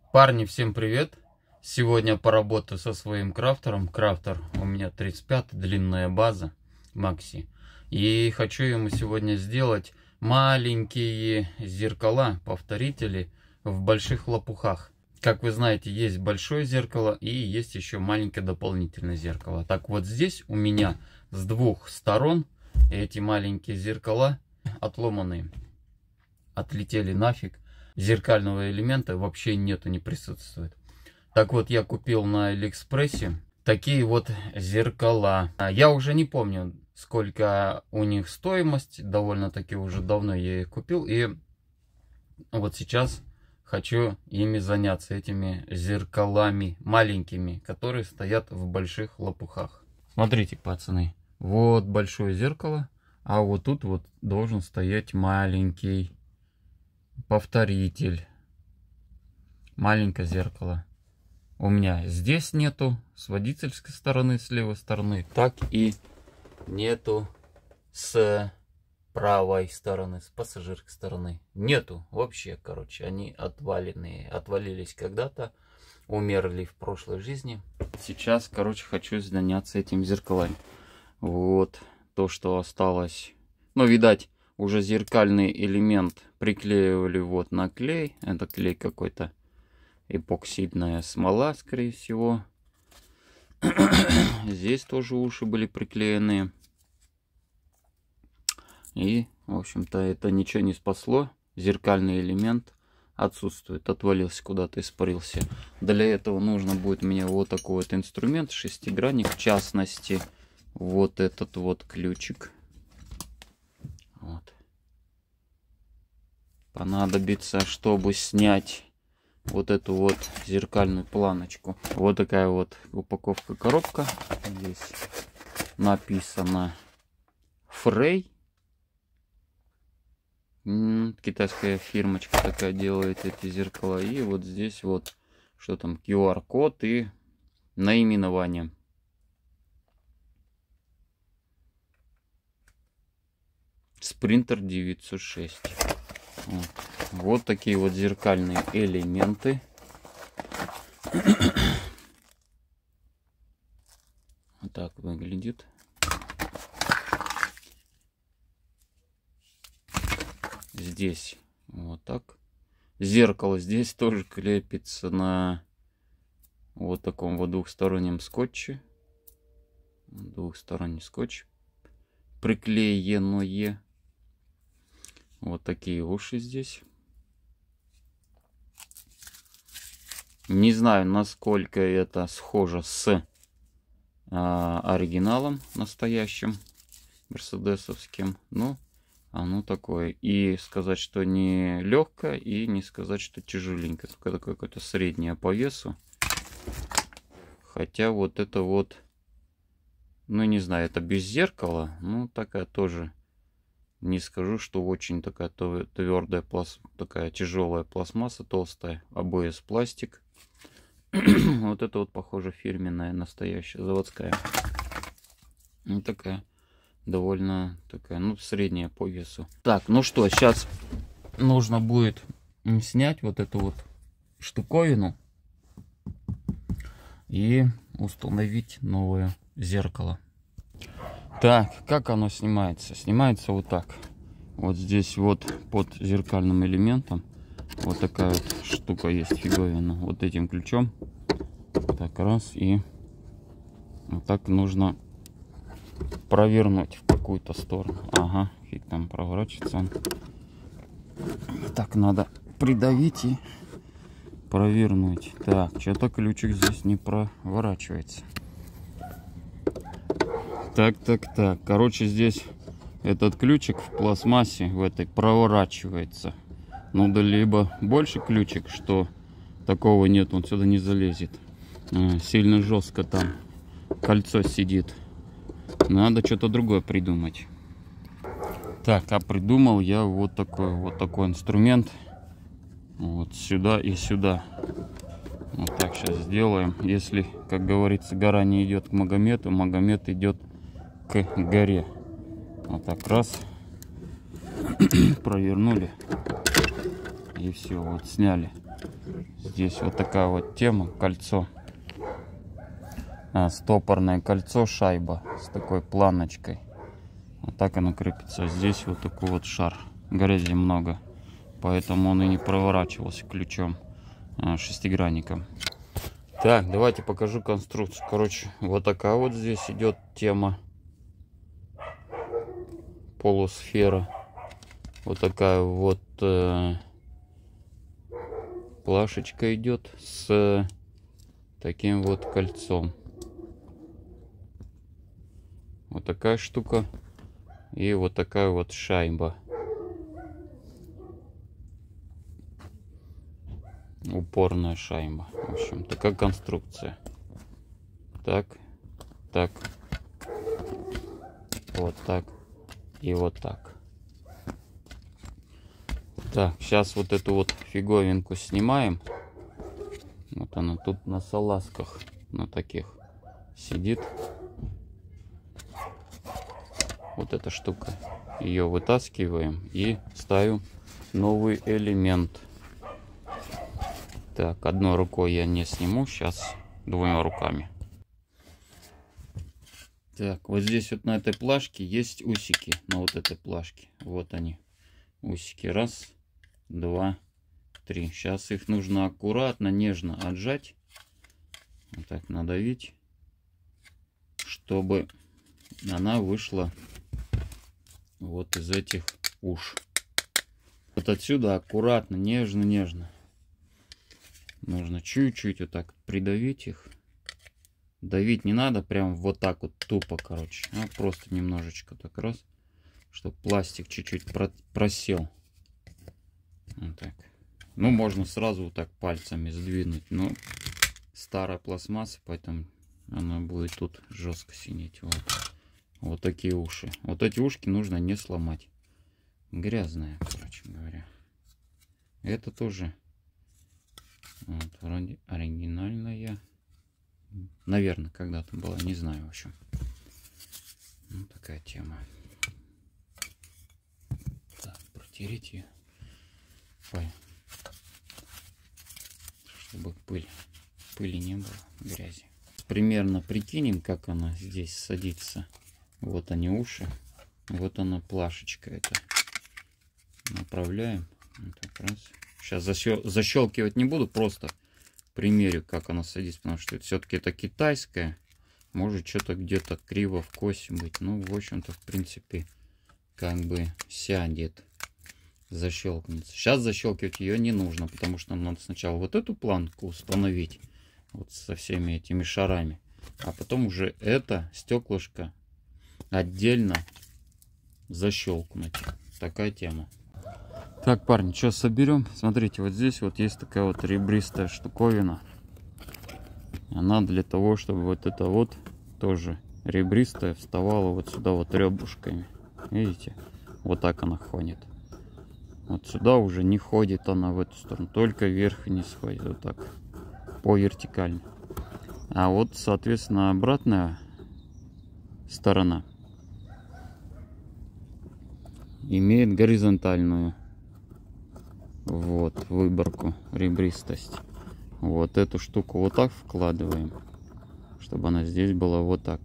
Парни, всем привет! Сегодня поработаю со своим крафтером. Крафтер у меня 35, длинная база Макси. И хочу ему сегодня сделать маленькие зеркала, повторители в больших лопухах. Как вы знаете, есть большое зеркало и есть еще маленькое дополнительное зеркало. Так вот здесь у меня с двух сторон эти маленькие зеркала отломанные. Отлетели нафиг. Зеркального элемента вообще нету, не присутствует. Так вот, я купил на Алиэкспрессе такие вот зеркала. Я уже не помню, сколько у них стоимость. Довольно-таки уже давно я их купил. И вот сейчас хочу ими заняться, этими зеркалами маленькими, которые стоят в больших лопухах. Смотрите, пацаны. Вот большое зеркало. А вот тут вот должен стоять маленький повторитель. Маленькое зеркало. У меня здесь нету с водительской стороны, с левой стороны, так и нету с правой стороны, с пассажирской стороны. Нету вообще, короче, они отваленные. Отвалились когда-то, умерли в прошлой жизни. Сейчас, короче, хочу заняться этим зеркалами. Вот то, что осталось. Ну, видать, уже зеркальный элемент приклеивали вот на клей. Это клей какой-то, эпоксидная смола, скорее всего. Здесь тоже уши были приклеены. И, в общем-то, это ничего не спасло. Зеркальный элемент отсутствует, отвалился куда-то, испарился. Для этого нужно будет мне вот такой вот инструмент, шестигранник, в частности, вот этот вот ключик. Вот. Понадобится, чтобы снять вот эту вот зеркальную планочку. Вот такая вот упаковка, коробка. Здесь написано Фрей. Китайская фирмочка такая делает эти зеркала. И вот здесь вот, что там, QR-код и наименование. Спринтер 906. Вот такие вот зеркальные элементы. Вот так выглядит. Здесь вот так. Зеркало здесь тоже крепится на вот таком вот двухстороннем скотче. Двухсторонний скотч приклеенное. Вот такие уши здесь. Не знаю, насколько это схоже с оригиналом настоящим, мерседесовским. Но оно такое. И сказать, что не легкое, и не сказать, что тяжеленькое. Только такое какое-то среднее по весу. Хотя вот это вот, ну не знаю, это без зеркала. Ну такая тоже. Не скажу, что очень такая твердая, такая тяжелая пластмасса, толстая, АБС пластик. Вот это вот, похоже, фирменная, настоящая, заводская. Ну, такая, довольно такая, ну, средняя по весу. Так, ну что, сейчас нужно будет снять вот эту вот штуковину и установить новое зеркало. Так, как оно снимается? Снимается вот так. Вот здесь вот под зеркальным элементом вот такая вот штука есть, фиговина. Вот этим ключом. Так, раз. И вот так нужно провернуть в какую-то сторону. Ага, фиг там проворачивается. Так, надо придавить и провернуть. Так, что-то ключик здесь не проворачивается. Так. Короче, здесь этот ключик в пластмассе в этой проворачивается. Ну да либо больше ключик, что такого нет, он сюда не залезет. Сильно жестко там кольцо сидит. Надо что-то другое придумать. Так, а придумал я вот такой инструмент. Вот сюда и сюда. Вот так сейчас сделаем. Если, как говорится, гора не идет к Магомету, Магомет идет к горе. Вот так раз. Провернули. И все, вот сняли. Здесь вот такая вот тема, кольцо. Стопорное кольцо, шайба с такой планочкой. Вот так оно крепится. Здесь вот такой вот шар. Грязи много, поэтому он и не проворачивался ключом шестигранником. Так, давайте покажу конструкцию. Короче, вот такая вот здесь идет тема. Полусфера. Вот такая вот плашечка идет с таким вот кольцом. Вот такая штука. И вот такая вот шайба. Упорная шайба. В общем, такая конструкция. Так, так, вот так и вот так. Так, сейчас вот эту вот фиговинку снимаем. Вот она тут на салазках, на таких сидит. Вот эта штука. Ее вытаскиваем и ставим новый элемент. Так, одной рукой я не сниму, сейчас двумя руками. Так, вот здесь вот на этой плашке есть усики, на вот этой плашке. Вот они, усики. Раз, два, три. Сейчас их нужно аккуратно, нежно отжать. Вот так надавить, чтобы она вышла вот из этих уш. Вот отсюда аккуратно, нежно-нежно. Нужно чуть-чуть вот так придавить их. Давить не надо прям вот так вот тупо, короче. А просто немножечко так раз, чтобы пластик чуть-чуть просел. Вот так. Ну, можно сразу вот так пальцами сдвинуть. Но старая пластмасса, поэтому она будет тут жестко синеть. Вот. Вот такие уши. Вот эти ушки нужно не сломать. Грязная, короче говоря. Это тоже вот, вроде оригинальная. Наверное, когда-то была. Не знаю, в общем. Ну, такая тема. Так, протереть ее. Чтобы пыли не было, грязи. Примерно прикинем, как она здесь садится. Вот они уши. Вот она плашечка эта. Направляем. Вот так раз. Сейчас защелкивать не буду, просто примерю, как она садится, потому что все-таки это китайская. Может что-то где-то криво в косе быть. Ну, в общем-то, в принципе, как бы сядет. Защелкнется. Сейчас защелкивать ее не нужно, потому что нам надо сначала вот эту планку установить. Вот со всеми этими шарами. А потом уже это стеклышко отдельно защелкнуть. Такая тема. Так, парни, сейчас соберем. Смотрите, вот здесь вот есть такая вот ребристая штуковина. Она для того, чтобы вот это вот тоже ребристая вставала вот сюда вот ребрышками. Видите? Вот так она ходит. Вот сюда уже не ходит она в эту сторону. Только вверх и не сходит. Вот так. По вертикали. А вот, соответственно, обратная сторона имеет горизонтальную вот выборку, ребристость. Вот эту штуку вот так вкладываем, чтобы она здесь была вот так.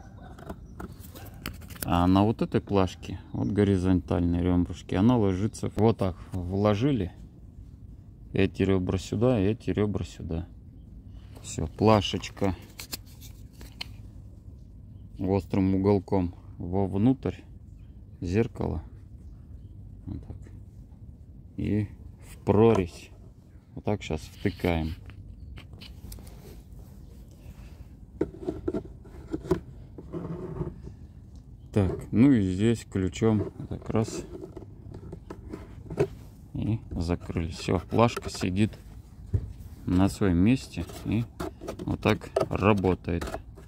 А на вот этой плашке, вот горизонтальной ребрышки, она ложится вот так. Вложили эти ребра сюда, эти ребра сюда. Все, плашечка острым уголком вовнутрь зеркала. Вот так. И в прорезь. Вот так сейчас втыкаем. Так, ну и здесь ключом так раз и закрыли. Все, плашка сидит на своем месте и вот так работает.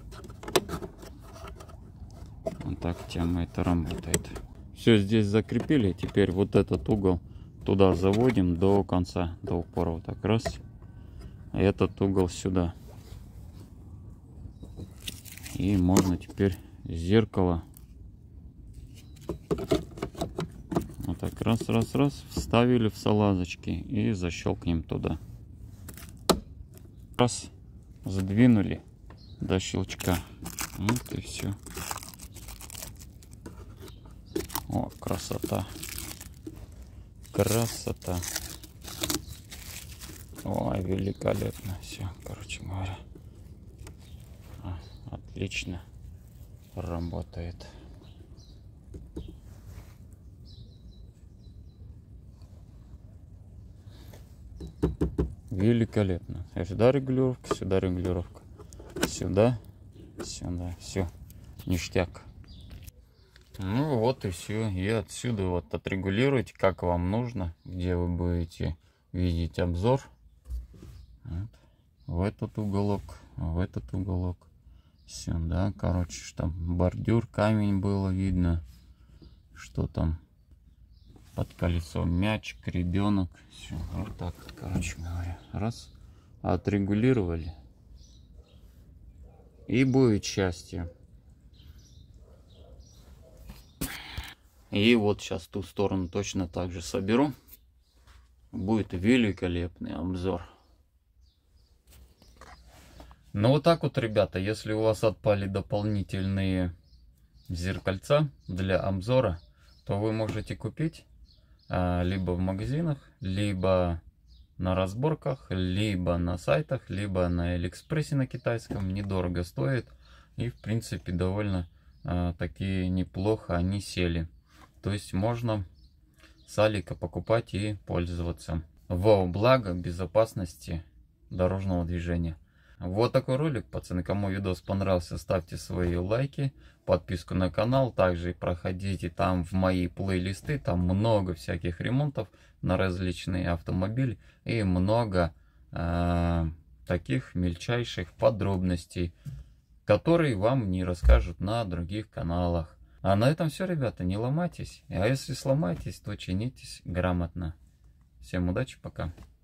Вот так тема это работает. Все здесь закрепили. Теперь вот этот угол туда заводим до конца, до упора. Вот так раз. А этот угол сюда. И можно теперь зеркало вот так раз, раз, раз вставили в салазочки и защелкнем туда. Раз, задвинули до щелчка. Вот и все. О, красота. Красота. Ой, великолепно. Все, короче говоря. Отлично работает. Великолепно. Сюда регулировка, сюда регулировка. Сюда, сюда. Все. Ништяк. Ну вот и все. И отсюда вот отрегулируйте, как вам нужно, где вы будете видеть обзор. Вот. В этот уголок, в этот уголок. Сюда, короче, чтобы бордюр, камень было видно, что там под колесом мячик, ребенок. Все, вот так, короче говоря. Раз, отрегулировали. И будет счастье. И вот сейчас ту сторону точно так же соберу. Будет великолепный обзор. Ну вот так вот, ребята, если у вас отпали дополнительные зеркальца для обзора, то вы можете купить либо в магазинах, либо на разборках, либо на сайтах, либо на Алиэкспрессе на китайском. Недорого стоит. И в принципе довольно такие неплохо они сели. То есть можно с Алика покупать и пользоваться во благо безопасности дорожного движения. Вот такой ролик, пацаны. Кому видос понравился, ставьте свои лайки, подписку на канал. Также проходите там в мои плейлисты. Там много всяких ремонтов на различные автомобили. И много таких мельчайших подробностей, которые вам не расскажут на других каналах. А на этом все, ребята. Не ломайтесь. А если сломаетесь, то чинитесь грамотно. Всем удачи, пока.